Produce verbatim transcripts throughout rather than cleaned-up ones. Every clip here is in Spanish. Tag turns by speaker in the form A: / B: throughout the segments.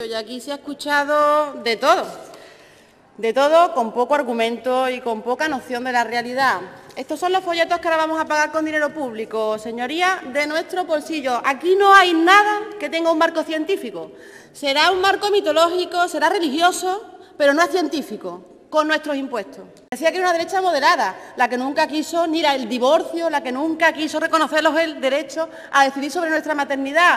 A: Y aquí se ha escuchado de todo, de todo con poco argumento y con poca noción de la realidad. Estos son los folletos que ahora vamos a pagar con dinero público, señorías, de nuestro bolsillo. Aquí no hay nada que tenga un marco científico. Será un marco mitológico, será religioso, pero no es científico, con nuestros impuestos. Decía que era una derecha moderada, la que nunca quiso ni el divorcio, la que nunca quiso reconocer los derechos a decidir sobre nuestra maternidad.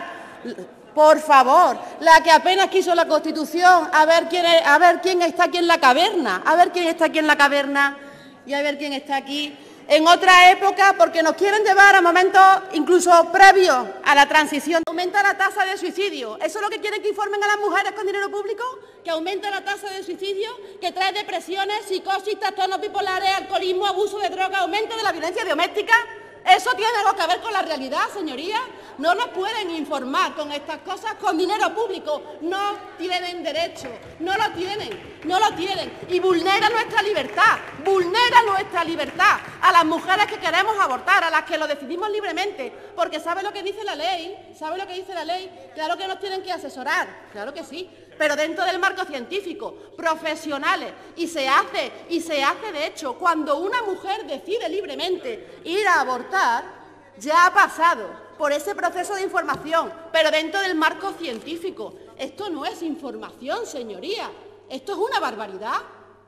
A: Por favor, la que apenas quiso la Constitución, a ver quién es, a ver quién está aquí en la caverna, a ver quién está aquí en la caverna y a ver quién está aquí en otra época, porque nos quieren llevar a momentos incluso previos a la transición. Aumenta la tasa de suicidio. ¿Eso es lo que quieren que informen a las mujeres con dinero público? ¿Que aumenta la tasa de suicidio? ¿Que trae depresiones, psicosis, trastornos bipolares, alcoholismo, abuso de droga, aumento de la violencia doméstica? ¿Eso tiene algo que ver con la realidad, señorías? No nos pueden informar con estas cosas con dinero público. No tienen derecho, no lo tienen, no lo tienen. Y vulnera nuestra libertad, vulnera nuestra libertad a las mujeres que queremos abortar, a las que lo decidimos libremente. Porque ¿sabe lo que dice la ley? ¿Sabe lo que dice la ley? Claro que nos tienen que asesorar, claro que sí, pero dentro del marco científico, profesionales, y se hace, y se hace de hecho, cuando una mujer decide libremente ir a abortar, ya ha pasado por ese proceso de información, pero dentro del marco científico. Esto no es información, señoría, esto es una barbaridad.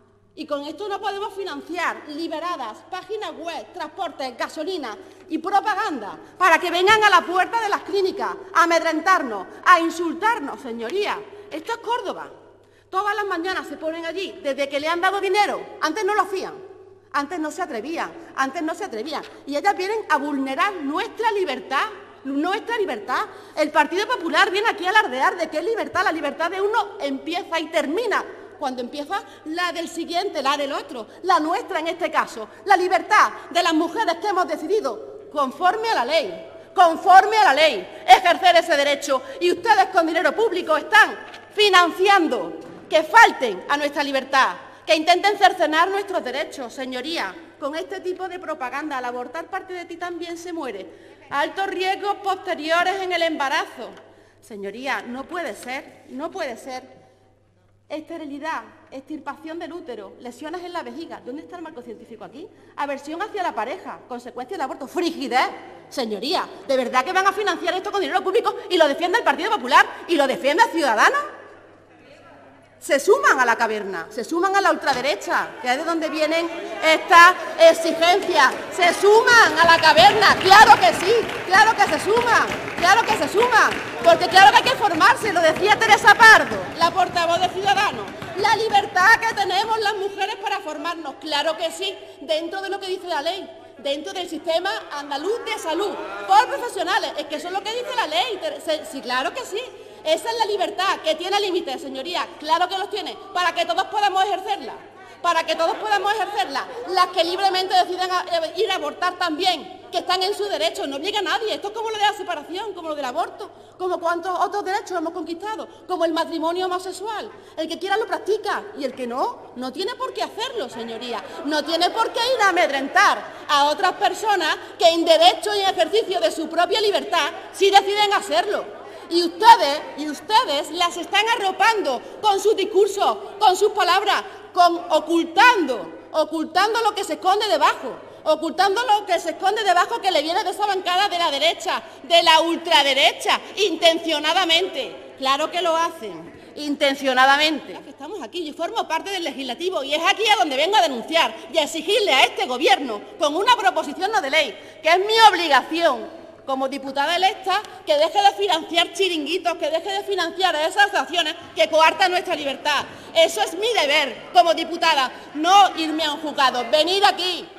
A: Y con esto no podemos financiar liberadas, páginas web, transportes, gasolina y propaganda para que vengan a la puerta de las clínicas a amedrentarnos, a insultarnos, señoría. Esto es Córdoba. Todas las mañanas se ponen allí, desde que le han dado dinero. Antes no lo hacían, antes no se atrevían, antes no se atrevían. Y ellas vienen a vulnerar nuestra libertad, nuestra libertad. El Partido Popular viene aquí a alardear de qué libertad. La libertad de uno empieza y termina cuando empieza la del siguiente, la del otro, la nuestra en este caso. La libertad de las mujeres que hemos decidido, conforme a la ley, conforme a la ley, ejercer ese derecho. Y ustedes con dinero público están financiando que falten a nuestra libertad, que intenten cercenar nuestros derechos, señoría. Con este tipo de propaganda, al abortar parte de ti también se muere. Altos riesgos posteriores en el embarazo. Señoría, no puede ser, no puede ser. Esterilidad, extirpación del útero, lesiones en la vejiga. ¿Dónde está el marco científico aquí? Aversión hacia la pareja, consecuencia del aborto, frigidez. Señoría, ¿de verdad que van a financiar esto con dinero público y lo defiende el Partido Popular y lo defiende Ciudadanos? Se suman a la caverna, se suman a la ultraderecha, que es de donde vienen estas exigencias. Se suman a la caverna, claro que sí, claro que se suman, claro que se suman, porque claro que hay que formarse, lo decía Teresa Pardo, la portavoz de Ciudadanos. La libertad que tenemos las mujeres para formarnos, claro que sí, dentro de lo que dice la ley, dentro del sistema andaluz de salud, por profesionales, es que eso es lo que dice la ley, sí, claro que sí. Esa es la libertad, que tiene límites, señoría, claro que los tiene, para que todos podamos ejercerla, para que todos podamos ejercerla. Las que libremente deciden ir a abortar también, que están en su derecho, no obliga a nadie. Esto es como lo de la separación, como lo del aborto, como cuántos otros derechos hemos conquistado, como el matrimonio homosexual. El que quiera lo practica y el que no, no tiene por qué hacerlo, señoría. No tiene por qué ir a amedrentar a otras personas que en derecho y en ejercicio de su propia libertad sí deciden hacerlo. Y ustedes, y ustedes las están arropando con sus discursos, con sus palabras, con ocultando, ocultando lo que se esconde debajo, ocultando lo que se esconde debajo que le viene de esa bancada de la derecha, de la ultraderecha, intencionadamente. Claro que lo hacen, intencionadamente. Estamos aquí, yo formo parte del legislativo y es aquí a donde vengo a denunciar y a exigirle a este gobierno, con una proposición no de ley, que es mi obligación como diputada electa, que deje de financiar chiringuitos, que deje de financiar a esas acciones que coartan nuestra libertad. Eso es mi deber como diputada, no irme a un juzgado, venir aquí